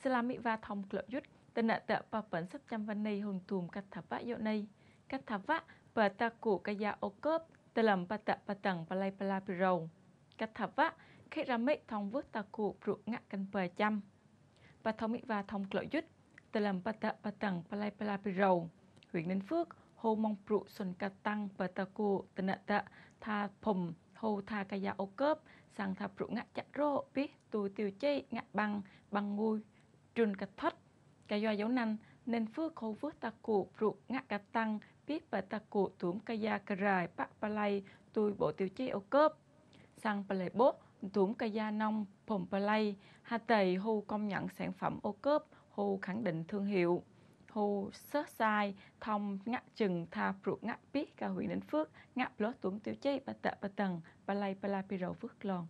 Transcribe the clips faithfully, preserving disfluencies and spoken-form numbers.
Islamic và thông cỡ dút tên nợ tợ bà bẩn sắp trăm văn này hồn tùm cắt thả vã dạo này cắt thả vã bà ta cụ ca gia ô cớp tờ lầm bà tạ bà tầng bà lay bà la bì rầu cắt thả vã khi ra mấy thông vước ta cụ rụng ngạ căn bà trăm bà thông mỹ và thông cỡ dút tờ lầm bà tạ bà tầng bà lay bà la bì rầu huyện Ninh Phước hồ mong prụ xuân cà tăng bà ta cụ tên nợ tợ tha phùm hồ tha ca gia ô cớp sang tha prụ ngạ chặt rô biết tù tiêu chê ngạ băng băng ngui trùn cà thất ca doa dấu năn nên phước khâu phước ta cụ rụ ngạ cà tăng biết bà ta cụ túm ca gia cà rài bạc bà lay tùi bộ tiêu chế ô cớp sang bà lay bố túm ca gia nông phồng bà lay hà tầy hô công nhận sản phẩm ô cớp hô khẳng định thương hiệu hô sớt sai thông ngạ chừng tha rụ ngạ biết ca huyện Ninh Phước ngạ ló túm tiêu chế bà tạ bà tầng bà lay bà la bì rầu phước lòn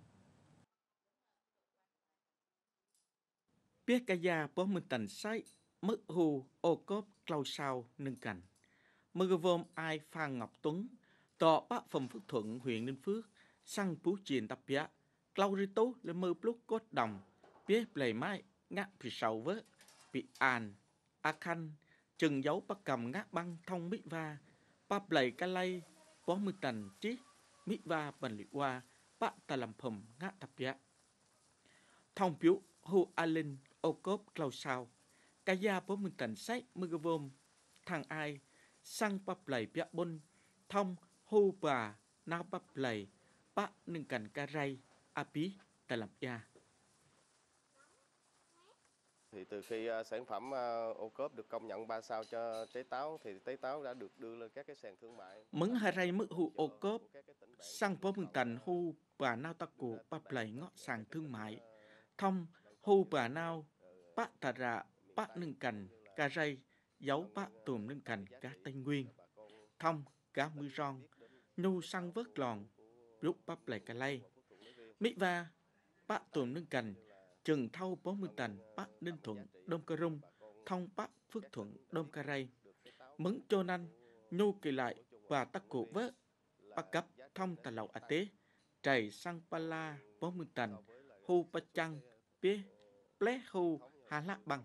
biết cả gia bó mình tành say mức hù ô cốp clau sao nâng cành mơ vôm ai Phan Ngọc Tuấn tọ bác phòng Phước Thuận huyện Ninh Phước sang phú chiền tập giá clau ri tố lên mơ lúc cốt đồng biết lầy mai ngã bị sầu vớ bị an a khanh chừng dấu bắt cầm ngã băng thông mỹ va bắp lầy ca lay bó mình tành chí mỹ va bần lị qua bác ta làm phẩm ngã tập giá thông phiếu hù a linh ô cốp clau sao cả gia bố mình tành sách mơ vôm thằng ai sang bắp lầy bia bôn thông hù bà nào bắp lầy bác nâng cành ca ray a bí ta làm gia. Thì từ khi uh, sản phẩm uh, ô cốp được công nhận ba sao cho trái táo thì trái táo đã được đưa lên các cái sàn thương mại. Mấn hà ray mức hù ô cốp sang bố mình tành hù bà nào ta cụ bắp lầy ngõ sàn thương mại thông hù bà nào bác tà rạ bác nâng cành ca ray dấu bác tùm nâng cành cá Tây Nguyên thông cá mưa ron nhu săn vớt lòn lúc bắp lầy cà lay mỹ va bác tùm nâng cành chừng thâu bốn mươi tành bác Ninh Thuận Đông Ca Rung thông bác Phước Thuận Đông Ca Ray mấn chô nanh nhu kỳ lại và tắc cụ vớt bác cấp thông tà lậu à tế trầy sang pa la bốn mươi tành hu pa chăng bế plé hu hà lạ bằng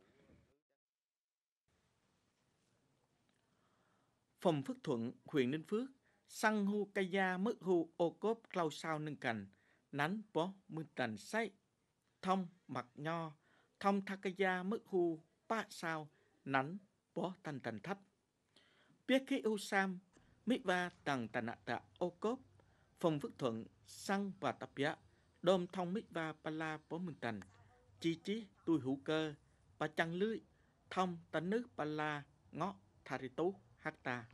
phòng Phước Thuận huyện Ninh Phước sang hu ca gia mức hu ô cốp clau sao nâng cành nắn bó mươi tành say thông mặt nho thông tha ca gia mức hu ba sao nắn bó tành tành thách biết khí u sam mỹ va tầng tà nạ tạ ô cốp phòng Phước Thuận sang và tập giá đôm thông mỹ va pa la bó mươi tành chi chí tui hữu cơ và chăn lưới thông tánh nước pa la ngó thà ri tú hecta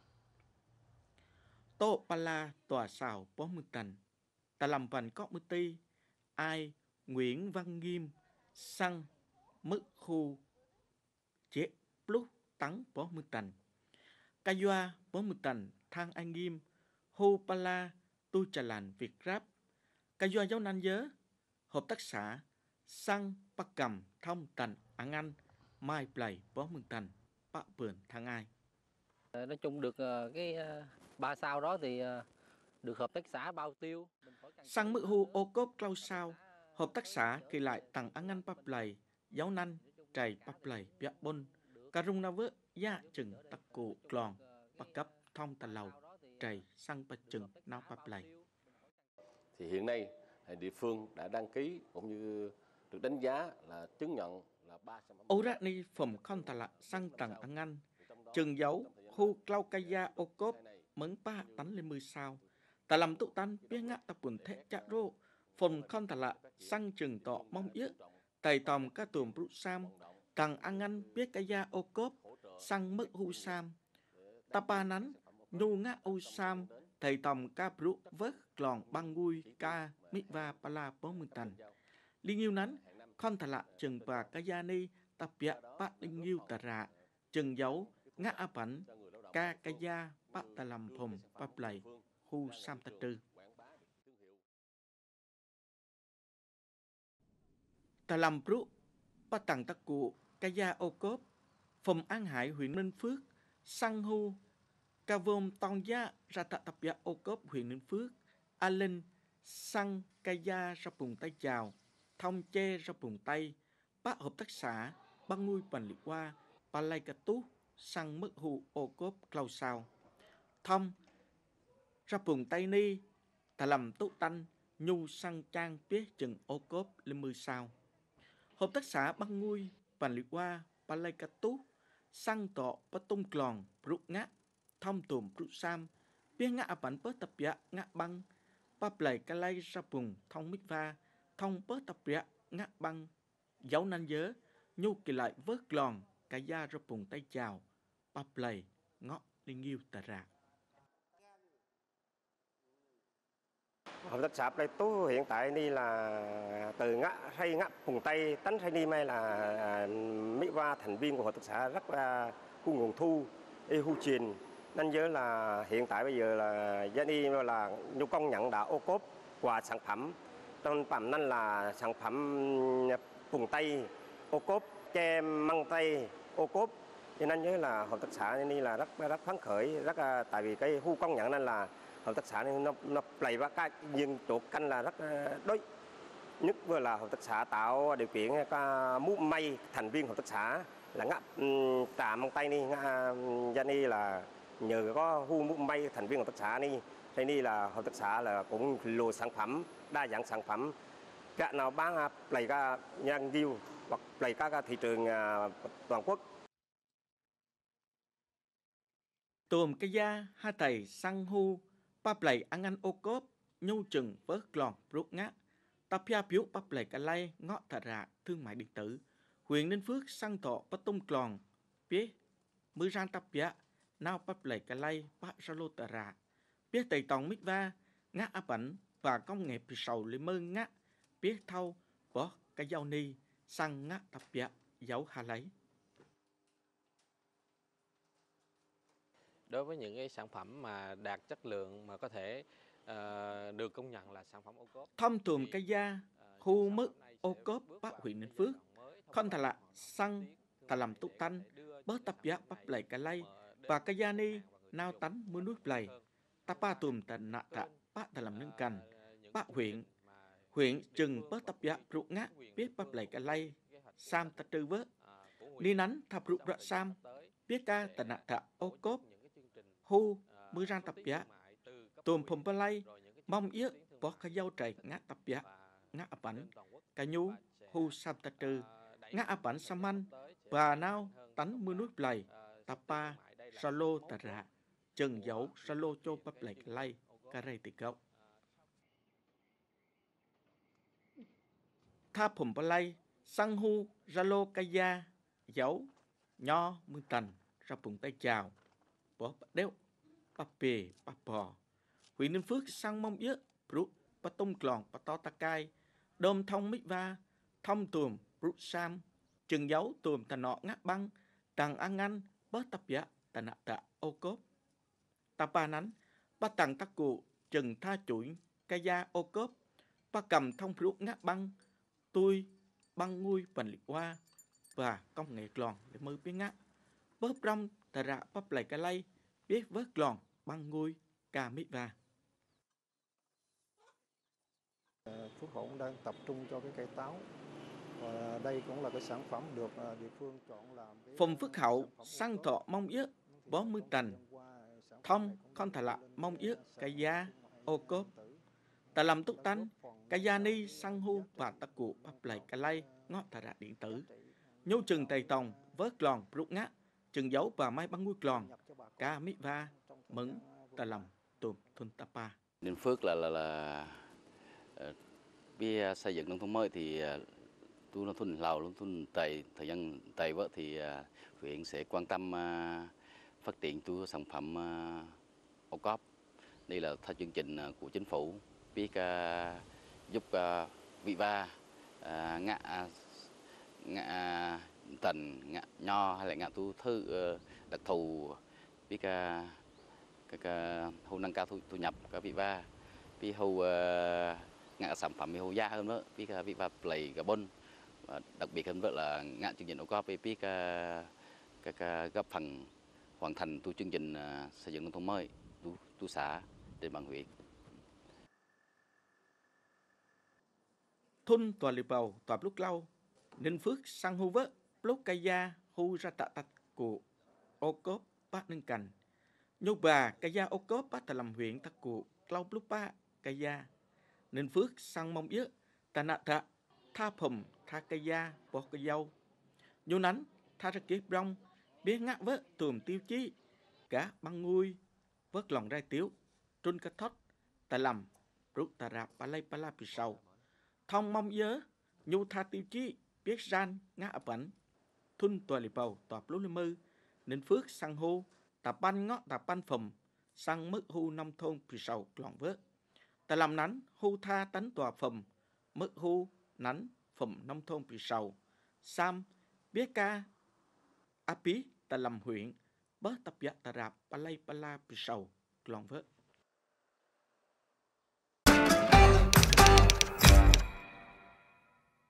tô pa la tòa xào bó mươi tành ta làm vành có mươi ti ai Nguyễn Văn Nghiêm sang mức khu chế plus tắng bó mươi tành ca doa bó mươi tành thang anh Nghiêm hu pa la tu trà làn Việt Ráp ca doa giáo nanh nhớ hợp tác xã sang bắc cầm thông tành ăn anh mai play bó mươi tành bác vườn thang ai. Nói chung được cái ba sao đó thì được hợp tác xã bao tiêu. Sang mức hu ô cốp clau sao, hợp tác xã kỳ lại tặng ăn ăn bắp lầy, giáo nanh, trầy bắp lầy, bia bôn, cà rung na vớt, gia chừng tắc cụ lòn, bạc cấp thông tà lầu, trầy sang bạch chừng nao bắp lầy. Thì hiện nay địa phương đã đăng ký cũng như được đánh giá là chứng nhận là ba sản phẩm. Ô rát ni phẩm con tà lạ sang tặng ăn ăn, chừng dấu hu clau ca gia ô cốp, mấn ba tắn lên mười sao. Ta làm tụ tan biết ngã ta buồn thệ chạ rô, phần con ta lạ sang chừng tọ mong yết, tầy tòm ca tuồng brụ sam, tàng ăn ăn biết cái da ô cốp, sang mức hu sam. Ta ba nắn, nhu ngã ô sam, tầy tòm ca brụ vớt lòn băng ngui ca mỹ va pa la bó mươi tành. Linh yêu nắn, con ta lạ chừng và cái da ni, ta bịa bát linh yêu ta rạ, chừng dấu ngã á bảnh, ca cái da bát ta làm phồng bắp lầy. Khu Sam Ta Trư. Ta làm brụ, ba tặng ta cụ, ca gia ô cốp, phòng An Hải huyện Ninh Phước, sang hu, ca vôm tông gia ra tạ tập gia ô cốp huyện Ninh Phước, a linh, sang ca gia ra bùng tay chào, thông chê ra bùng tay, bác hợp tác xã băng nuôi bản liệt qua Palay Catu sang mức hù ô cốp clau sao thông ra vùng Tây Ni ta làm tốt tanh nhu sang trang biết chừng ô cốp lên mười sao. Hợp tác xã băng nuôi bản liệt qua Palay Catu sang tọ bắt tung clòn rút ngã thông tùm rút sam biết ngã bản bớt tập dạ ngã băng bắp lầy ca lay ra vùng thông mít va thông bớt tập dạ ngã băng dấu nanh nhớ nhu kỳ lại vớt lòn cả da ra vùng tay chào bắp lầy ngõ linh yêu tà rạc. Hợp tác xã Palay Catu hiện tại ni là từ ngã hay ngã vùng Tây tánh hay ni mai là mỹ va thành viên của hợp tác xã rất là khu nguồn thu y hu truyền nên nhớ là hiện tại bây giờ là gia ni là nhu công nhận đã ô cốp và sản phẩm trong phẩm nên là sản phẩm vùng Tây ô cốp che măng Tây ô cốp cho nên nhớ là hợp tác xã ni là rất rất phấn khởi rất là tại vì cái khu công nhận nên là hợp tác xã này nó nó play và cái nhưng chỗ canh là rất đối nhất vừa là hợp tác xã tạo điều kiện ca mũ may thành viên hợp tác xã là ngã tạm măng Tây ni ngã gia ni là nhờ có hu mũ may thành viên hợp tác xã ni đây ni là hợp tác xã là cũng lùa sản phẩm đa dạng sản phẩm cả nào bán play ca nhân diêu hoặc play các thị trường toàn quốc. Tùm cái da hai tầy sang hu bắp lầy ăn ăn ô cốp nhu chừng vớt lòn rút ngã tập pia biểu bắp lầy cả lay ngõ thà rạ thương mại điện tử huyện Ninh Phước sang thọ bắt tung clòn biết mới ran tập pia nào bắp lầy cả lay bắt ra lô tà rạ biết tây tòng mít va ngã áp ảnh và công nghệ sầu lên mơ ngã biết thâu bỏ cái dao ni sang ngã tập pia dấu hà lấy. Đối với những cái sản phẩm mà đạt chất lượng mà có thể uh, được công nhận là sản phẩm ô cốp. Thông tùm cái da, khu mức ô cốp bắc huyện Ninh Phước, không thà lạ xăng, thà làm túc tanh, bớt tập giá bắp lầy cả lây, và cái da ni, nao tánh mưa nước lầy, ta ba tùm tà nạ tạ, bác thà làm nâng cành, bác huyện, huyện chừng bớt tập giá rụt ngát, biết bắp lầy cả lây, sam ta trư vớt, ni nánh thập rụt rạ sam, biết ca tà nạ tạ ô cốp, hu mưa ran tập giá tùm phùm bà lay mong yết bỏ cái dâu trời ngát tập giá ngát áp ảnh cả nhu hu sam ta trư ngát áp ảnh sam anh và nao tánh mưa nước lầy tập ba sa lô tà rạ chừng dấu sa lô chô bắp lầy lay cà rây tì gốc tha phùm bà lay sang hu ra lô ca da dấu nho mương tành ra vùng tay chào bỏ đéo bắp bề bắp bò huyện Ninh Phước sang mong yết rút bắt tung clòn bắt to ta cai đôm thông mít va thông tùm rút sam chừng dấu tùm tà nọ ngát băng tàng ăn ngăn bớt tập giá tà nạ tạ ô cốp ta ba nánh bắt tàng tắc cụ chừng tha chuỗi ca da ô cốp bắt cầm thông rút ngát băng tôi băng nguôi vành liệt hoa và công nghệ clòn để mơ biết ngát bớt rong tà rạ bắp lầy ca lay biết vớt lòn băng nguôi ca mít va. Phước Hậu cũng đang tập trung cho cái cây táo và đây cũng là cái sản phẩm được địa phương chọn làm. Phùng Phước Hậu sang thọ mong yết bó mưa tành thông con thà lạ mong yết cây da ô cốp ta làm túc tánh cây da ni sang hu và ta cụ bắp lầy ca lay ngót thà rạ điện tử nhu chừng tầy tòng vớt lòn rút ngát chừng dấu và mai băng nguôi clòn ca mít va mứng ta làm tùm thôn ta pa. Ninh Phước là là là biết xây dựng nông thôn mới thì tu nông thôn Lào nông thôn Tây thời gian Tây vợ thì huyện sẽ quan tâm phát triển tu sản phẩm ô cốp. Đây là theo chương trình của chính phủ biết giúp vị va ngã ngã tần ngã nho hay là ngã tu thư đặc thù biết các hưu nâng cao thu, thu nhập các vị va biết hưu uh, ngã sản phẩm hưu giá hơn nữa biết vị va play carbon và đặc biệt hơn nữa là ngã chương trình ô cốp biết uh, các uh, góp phần hoàn thành tu chương trình uh, xây dựng nông thôn mới tu, tu xã trên bàn huyện. Thôn tòa liệp bầu tòa lúc lâu Ninh Phước sang hu vợ lúc cây gia hu ra tạ tạch của ô cốp bát nâng cành. Nhô bà cây gia ô cốp bát tà làm huyện tắc của lâu lúc ba cây gia. Ninh Phước sang mong yếu tà nạ tạ tha phùm tha cây gia bó cây dâu. Nhô nắn tha ra kiếp rong biết ngã vợ tùm tiêu chí cả băng ngui vớt lòng rai tiếu trôn cất thót tà làm rút tà rạp bà lây bà la bì sầu. Thông mong nhớ nhu tha tiêu chí biết ran ngã ập ảnh thun tòa lì bầu tọp lú lì mư Ninh Phước sang hô tà ban ngõ tà ban phùm sang mức hô nông thôn bì sầu lòng vớt tà làm nắn hô tha tánh tòa phùm mức hô nắn phùm nông thôn bì sầu sam biết ca áp bí tà làm huyện bớt tập dạ tà rạp bà lây bà la bì sầu lòng vớt.